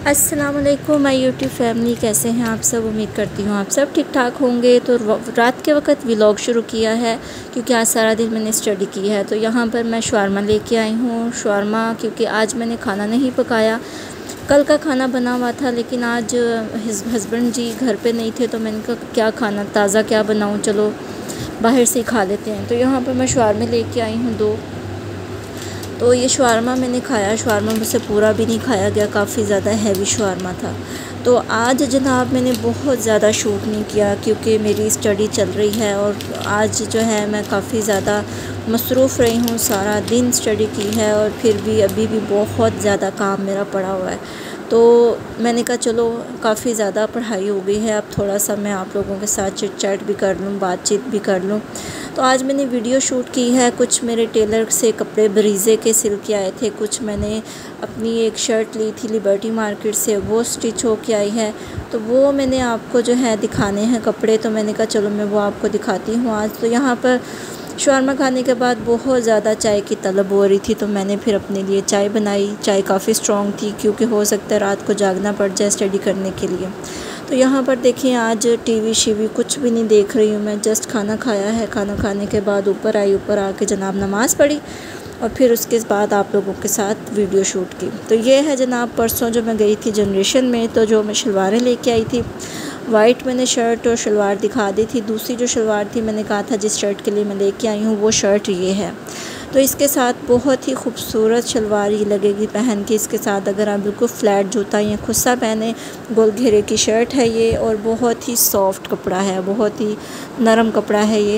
अस्सलाम वालेकुम my YouTube family, कैसे हैं आप सब। उम्मीद करती हूँ आप सब ठीक ठाक होंगे। तो रात के वक्त व्लॉग शुरू किया है क्योंकि आज सारा दिन मैंने स्टडी की है। तो यहाँ पर मैं शवारमा लेके आई हूँ। शवारमा क्योंकि आज मैंने खाना नहीं पकाया, कल का खाना बना हुआ था, लेकिन आज हस्बैंड जी घर पे नहीं थे तो मैंने कहा क्या खाना ताज़ा क्या बनाऊँ, चलो बाहर से ही खा लेते हैं। तो यहाँ पर मैं शवारमे लेके आई हूँ 2। तो ये शवारमा मैंने खाया, शवारमा मुझसे पूरा भी नहीं खाया गया, काफ़ी ज़्यादा हैवी शवारमा था। तो आज जनाब मैंने बहुत ज़्यादा शूट नहीं किया क्योंकि मेरी स्टडी चल रही है और आज जो है मैं काफ़ी ज़्यादा मसरूफ़ रही हूँ, सारा दिन स्टडी की है और फिर भी अभी भी बहुत ज़्यादा काम मेरा पड़ा हुआ है। तो मैंने कहा चलो काफ़ी ज़्यादा पढ़ाई हो गई है, अब थोड़ा सा मैं आप लोगों के साथ चिट चैट भी कर लूँ, बातचीत भी कर लूँ। तो आज मैंने वीडियो शूट की है। कुछ मेरे टेलर से कपड़े बरीज़े के सिल के आए थे, कुछ मैंने अपनी एक शर्ट ली थी लिबर्टी मार्केट से, वो स्टिच हो के आई है। तो वो मैंने आपको जो है दिखाने हैं कपड़े, तो मैंने कहा चलो मैं वो आपको दिखाती हूँ आज। तो यहाँ पर शवारमा खाने के बाद बहुत ज़्यादा चाय की तलब हो रही थी, तो मैंने फिर अपने लिए चाय बनाई। चाय काफ़ी स्ट्रॉन्ग थी क्योंकि हो सकता है रात को जागना पड़ जाए स्टडी करने के लिए। तो यहाँ पर देखिए आज टीवी शीवी कुछ भी नहीं देख रही हूँ मैं, जस्ट खाना खाया है। खाना खाने के बाद ऊपर आई, ऊपर आके जनाब नमाज़ पढ़ी और फिर उसके बाद आप लोगों के साथ वीडियो शूट की। तो ये है जनाब परसों जो मैं गई थी जनरेशन में, तो जो मैं शलवारें लेके आई थी, वाइट मैंने शर्ट और शलवार दिखा दी थी। दूसरी जो शलवार थी मैंने कहा था जिस शर्ट के लिए मैं लेके आई हूँ वो शर्ट ये है। तो इसके साथ बहुत ही खूबसूरत शलवार ये लगेगी पहन के। इसके साथ अगर आप बिल्कुल फ्लैट जूता या खुस्सा पहने, गोल घेरे की शर्ट है ये और बहुत ही सॉफ्ट कपड़ा है, बहुत ही नरम कपड़ा है ये,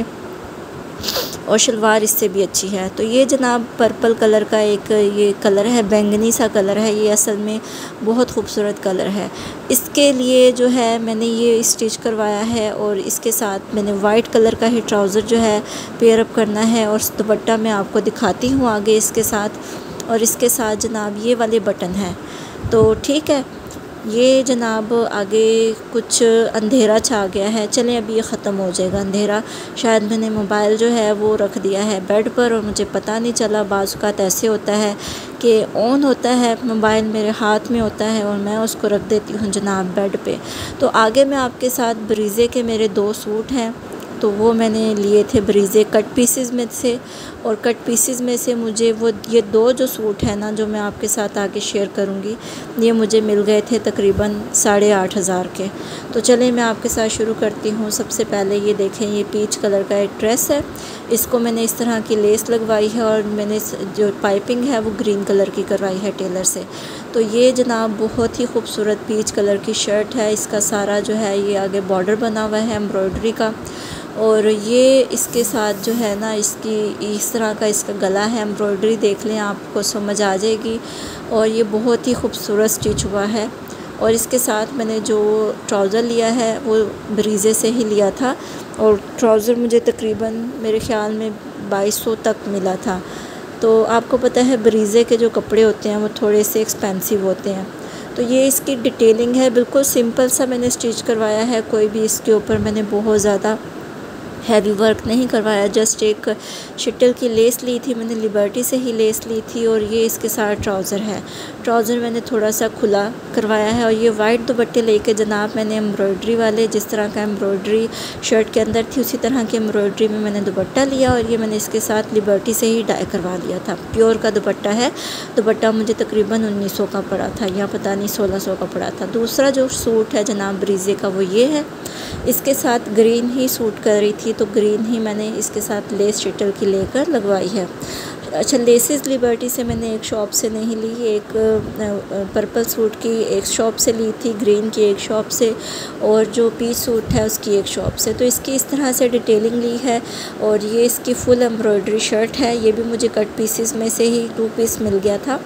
और शलवार इससे भी अच्छी है। तो ये जनाब पर्पल कलर का एक ये कलर है, बैंगनी सा कलर है, ये असल में बहुत खूबसूरत कलर है। इसके लिए जो है मैंने ये स्टिच करवाया है और इसके साथ मैंने वाइट कलर का ही ट्राउज़र जो है पेयर अप करना है और दुपट्टा मैं आपको दिखाती हूँ आगे इसके साथ। और इसके साथ जनाब ये वाले बटन हैं। तो ठीक है, ये जनाब आगे कुछ अंधेरा छा गया है, चलें अभी ये ख़त्म हो जाएगा अंधेरा। शायद मैंने मोबाइल जो है वो रख दिया है बेड पर और मुझे पता नहीं चला। बाज़ औक़ात ऐसे होता है कि ऑन होता है मोबाइल, मेरे हाथ में होता है और मैं उसको रख देती हूँ जनाब बेड पे। तो आगे मैं आपके साथ बरीज़े के मेरे 2 सूट हैं, तो वो मैंने लिए थे बरीज़े कट पीसेस में से, और कट पीसेस में से मुझे वो ये 2 जो सूट हैं ना जो मैं आपके साथ आगे शेयर करूँगी, ये मुझे मिल गए थे तकरीबन 8,500 के। तो चलें मैं आपके साथ शुरू करती हूँ। सबसे पहले ये देखें, ये पीच कलर का एक ड्रेस है, इसको मैंने इस तरह की लेस लगवाई है और मैंने जो पाइपिंग है वो ग्रीन कलर की करवाई है टेलर से। तो ये जनाब बहुत ही खूबसूरत पीच कलर की शर्ट है, इसका सारा जो है ये आगे बॉर्डर बना हुआ है एम्ब्रॉयडरी का, और ये इसके साथ जो है ना इसकी इस तरह का इसका गला है, एम्ब्रॉयडरी देख लें आपको समझ आ जाएगी। और ये बहुत ही खूबसूरत स्टिच हुआ है। और इसके साथ मैंने जो ट्राउज़र लिया है वो बरीज़े से ही लिया था और ट्राउज़र मुझे तकरीबन मेरे ख़्याल में 2200 तक मिला था। तो आपको पता है बरीज़े के जो कपड़े होते हैं वो थोड़े से एक्सपेंसिव होते हैं। तो ये इसकी डिटेलिंग है, बिल्कुल सिंपल सा मैंने स्टिच करवाया है, कोई भी इसके ऊपर मैंने बहुत ज़्यादा हैवी वर्क नहीं करवाया। जस्ट एक शटल की लेस ली थी मैंने, लिबर्टी से ही लेस ली थी, और ये इसके साथ ट्राउज़र है। ट्राउज़र मैंने थोड़ा सा खुला करवाया है और ये वाइट दुपट्टे लेके जनाब मैंने एम्ब्रॉयडरी वाले, जिस तरह का एम्ब्रॉयडरी शर्ट के अंदर थी उसी तरह की एम्ब्रॉयडरी में मैंने दुपट्टा लिया और ये मैंने इसके साथ लिबर्टी से ही डाई करवा लिया था। प्योर का दुपट्टा है, दुपट्टा मुझे तकरीबन 1900 का पड़ा था या पता नहीं 1600 का पड़ा था। दूसरा जो सूट है जनाब बरीज़े का वो ये है, इसके साथ ग्रीन ही सूट कर रही थी तो ग्रीन ही मैंने इसके साथ लेस शटल की लेकर लगवाई है। अच्छा, लेसेस लिबर्टी से मैंने एक शॉप से नहीं ली, एक पर्पल सूट की एक शॉप से ली थी, ग्रीन की एक शॉप से, और जो पीच सूट है उसकी एक शॉप से। तो इसकी इस तरह से डिटेलिंग ली है और ये इसकी फुल एम्ब्रॉयडरी शर्ट है, ये भी मुझे कट पीसेस में से ही 2 पीस मिल गया था।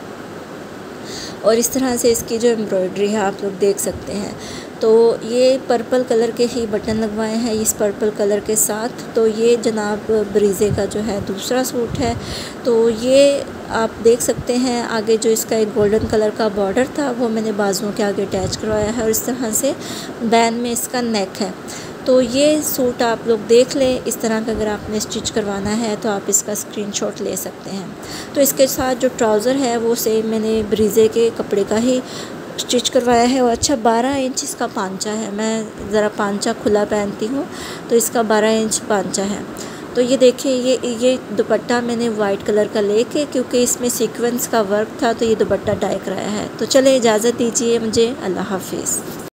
और इस तरह से इसकी जो एम्ब्रॉयडरी है आप लोग देख सकते हैं। तो ये पर्पल कलर के ही बटन लगवाए हैं इस पर्पल कलर के साथ। तो ये जनाब बरीज़े का जो है दूसरा सूट है। तो ये आप देख सकते हैं आगे जो इसका एक गोल्डन कलर का बॉर्डर था वो मैंने बाजुओं के आगे अटैच करवाया है और इस तरह से बैन में इसका नेक है। तो ये सूट आप लोग देख लें, इस तरह का अगर आपने स्टिच करवाना है तो आप इसका स्क्रीनशॉट ले सकते हैं। तो इसके साथ जो ट्राउज़र है वो सेम मैंने बरीज़े के कपड़े का ही स्टिच करवाया है। और अच्छा 12 इंच इसका पांचा है। मैं ज़रा पांचा खुला पहनती हूँ तो इसका 12 इंच पांचा है। तो ये देखिए ये दुपट्टा मैंने वाइट कलर का लेके, क्योंकि इसमें सीक्वेंस का वर्क था तो ये दुपट्टा डाई कराया है। तो चले इजाज़त दीजिए मुझे, अल्लाह हाफिज़।